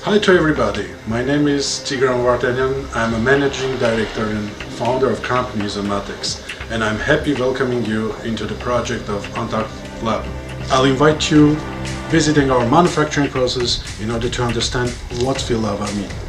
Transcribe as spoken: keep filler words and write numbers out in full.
Hi to everybody, my name is Tigran Vartanyan. I'm a managing director and founder of company Isomatics, and I'm happy welcoming you into the project of Antarctic Lab. I'll invite you visiting our manufacturing process in order to understand what we love our meat.